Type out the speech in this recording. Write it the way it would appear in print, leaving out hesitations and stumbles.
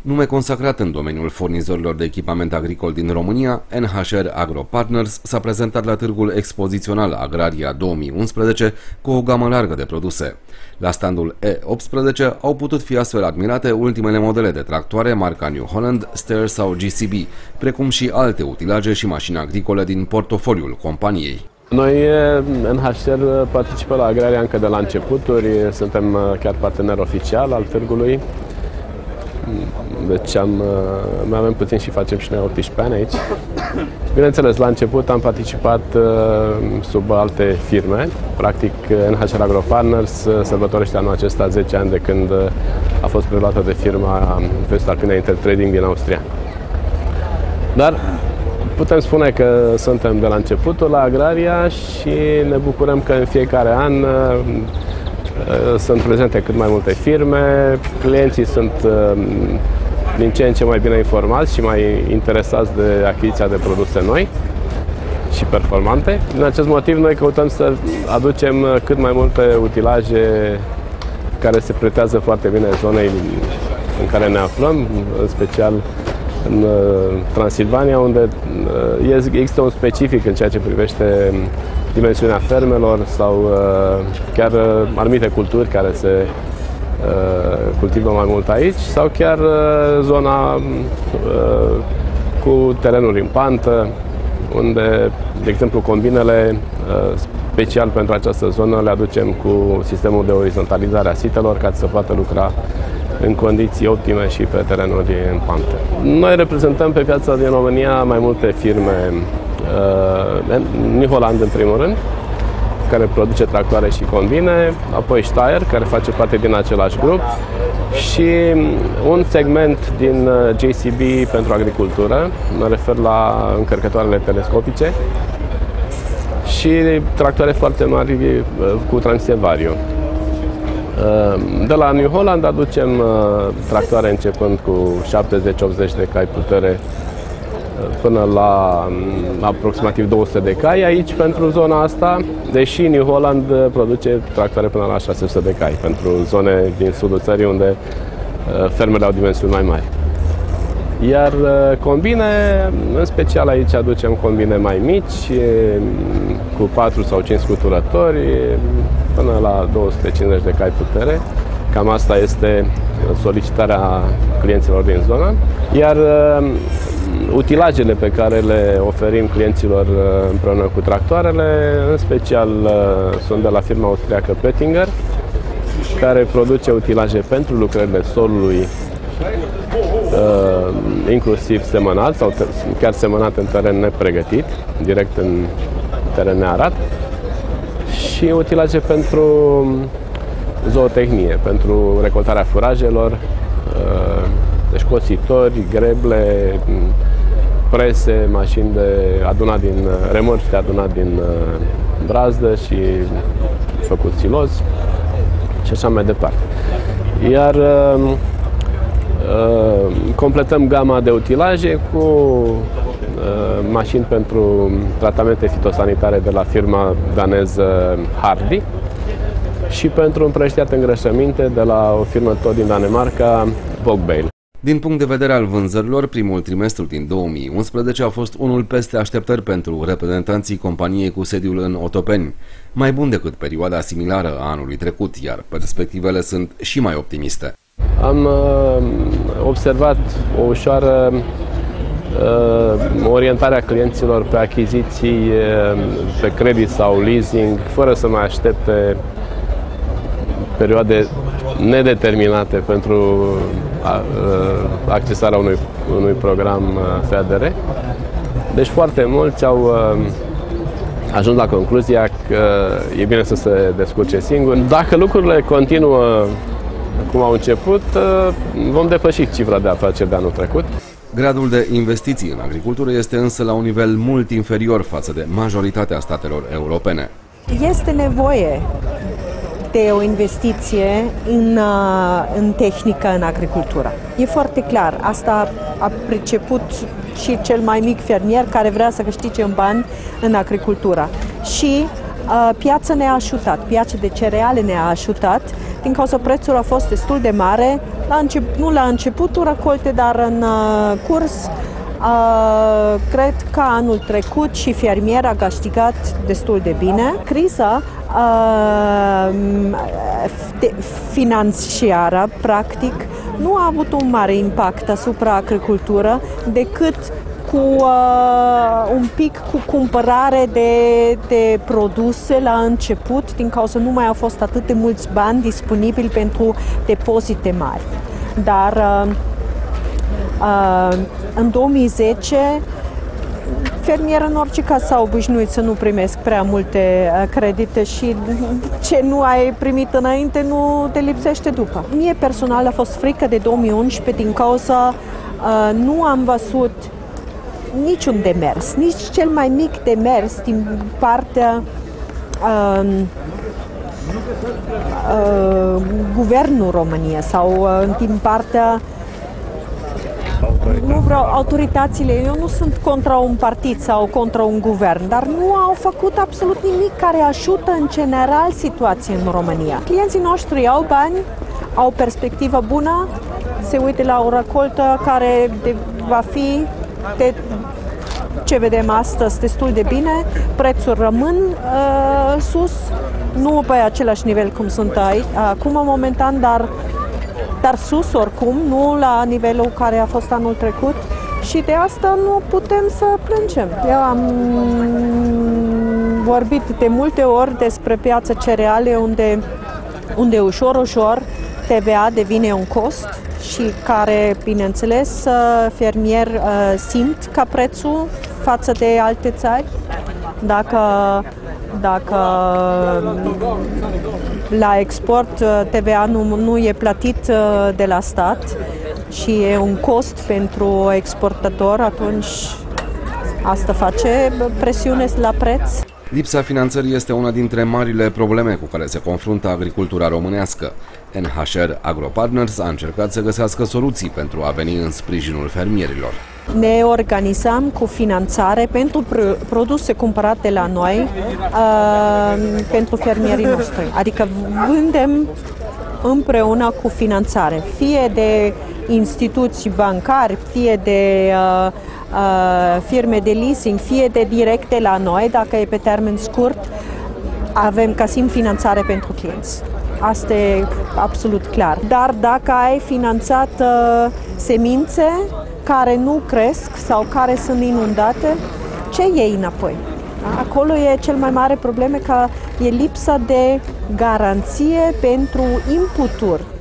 Nume consacrat în domeniul furnizorilor de echipament agricol din România, NHR Agro Partners s-a prezentat la târgul expozițional Agraria 2011 cu o gamă largă de produse. La standul E18 au putut fi astfel admirate ultimele modele de tractoare marca New Holland, Steyr sau GCB, precum și alte utilaje și mașini agricole din portofoliul companiei. Noi, NHR, participăm la Agraria încă de la începuturi, suntem chiar partener oficial al târgului. Deci mai avem puțin și facem și noi 18 ani aici. Bineînțeles, la început am participat sub alte firme. Practic, NHR Agro Partners sărbătorește anul acesta 10 ani de când a fost preluată de firma voestalpina Intertrading din Austria. Dar putem spune că suntem de la începutul la Agraria și ne bucurăm că în fiecare an sunt prezente cât mai multe firme, clienții sunt din ce în ce mai bine informați și mai interesați de achiziția de produse noi și performante. Din acest motiv noi căutăm să aducem cât mai multe utilaje care se pretează foarte bine zonei în care ne aflăm, în special în Transilvania, unde există un specific în ceea ce privește dimensiunea fermelor sau chiar anumite culturi care se cultivă mai mult aici, sau chiar zona cu terenuri în pantă, unde, de exemplu, combinele special pentru această zonă le aducem cu sistemul de orizontalizare a sitelor ca să poată lucra în condiții optime și pe terenuri în pantă. Noi reprezentăm pe piața din România mai multe firme, New Holland în primul rând, care produce tractoare și combine, apoi Steyr, care face parte din același grup, și un segment din JCB pentru agricultură, mă refer la încărcătoarele telescopice, și tractoare foarte mari cu transmisie vario. De la New Holland aducem tractoare începând cu 70-80 de cai putere până la aproximativ 200 de cai aici pentru zona asta, deși New Holland produce tractoare până la 600 de cai pentru zone din sudul țării unde fermele au dimensiuni mai mari. Iar combine, în special aici aducem combine mai mici, cu 4 sau 5 scuturători, până la 250 de cai putere. Cam asta este solicitarea clienților din zonă. Iar utilajele pe care le oferim clienților împreună cu tractoarele, în special sunt de la firma austriacă Pöttinger, care produce utilaje pentru lucrările solului, inclusiv semănat sau chiar semănat în teren nepregătit, direct în teren nearat, și utilaje pentru zootehnie, pentru recoltarea furajelor, deci cositori, greble, prese, mașini de adunat din remorci de adunat din brazdă și făcut siloz și așa mai departe. Iar completăm gama de utilaje cu mașini pentru tratamente fitosanitare de la firma daneză Hardy și pentru împrăștiat îngrășăminte de la o firmă tot din Danemarca, Vogbale. Din punct de vedere al vânzărilor, primul trimestru din 2011 a fost unul peste așteptări pentru reprezentanții companiei cu sediul în Otopeni, mai bun decât perioada similară a anului trecut, iar perspectivele sunt și mai optimiste. Am observat o ușoară orientarea clienților pe achiziții pe credit sau leasing, fără să mai aștepte perioade nedeterminate pentru accesarea unui program FADR. Deci foarte mulți au ajuns la concluzia că e bine să se descurce singuri. Dacă lucrurile continuă cum au început, vom depăși cifra de afaceri de anul trecut. Gradul de investiții în agricultură este însă la un nivel mult inferior față de majoritatea statelor europene. Este nevoie de o investiție în tehnică în agricultură. E foarte clar. Asta a priceput și cel mai mic fermier care vrea să câștige în bani în agricultură. Și piața ne-a ajutat, piața de cereale ne-a ajutat, din cauza prețul a fost destul de mare, nu la începutul recolte, dar în curs. Cred că anul trecut și fermier a câștigat destul de bine. Criza financiară, practic, nu a avut un mare impact asupra agricultură decât cu un pic cu cumpărare de produse la început, din cauza nu mai au fost atât de mulți bani disponibili pentru depozite mari. Dar în 2010 fermierii în orice caz s-au obișnuit să nu primesc prea multe credite și ce nu ai primit înainte nu te lipsește după. Mie personal a fost frică de 2011 din cauza nu am văzut niciun demers, nici cel mai mic demers din partea Guvernul României sau din partea autoritățile. Eu nu sunt contra un partid sau contra un guvern, dar nu au făcut absolut nimic care ajută în general situația în România. Clienții noștri au bani, au perspectivă bună, se uită la o recoltă care va fi ce vedem astăzi destul de bine, prețuri rămân sus, nu pe același nivel cum sunt acum momentan, dar sus oricum, nu la nivelul care a fost anul trecut și de asta nu putem să plângem. Eu am vorbit de multe ori despre piața cereale unde ușor TVA devine un cost și care, bineînțeles, fermier simt ca prețul față de alte țări. Dacă la export TVA nu e plătit de la stat și e un cost pentru exportator, atunci asta face presiune la preț. Lipsa finanțării este una dintre marile probleme cu care se confruntă agricultura românească. NHR AgroPartners a încercat să găsească soluții pentru a veni în sprijinul fermierilor. Ne organizăm cu finanțare pentru produse cumpărate la noi pentru fermierii noștri. Adică vândem împreună cu finanțare, fie de instituții bancari, fie de firme de leasing, fie de directe la noi, dacă e pe termen scurt, găsim finanțare pentru clienți. Asta e absolut clar. Dar dacă ai finanțat semințe care nu cresc sau care sunt inundate, ce iei înapoi? Acolo e cel mai mare problemă, că e lipsa de garanție pentru inputuri.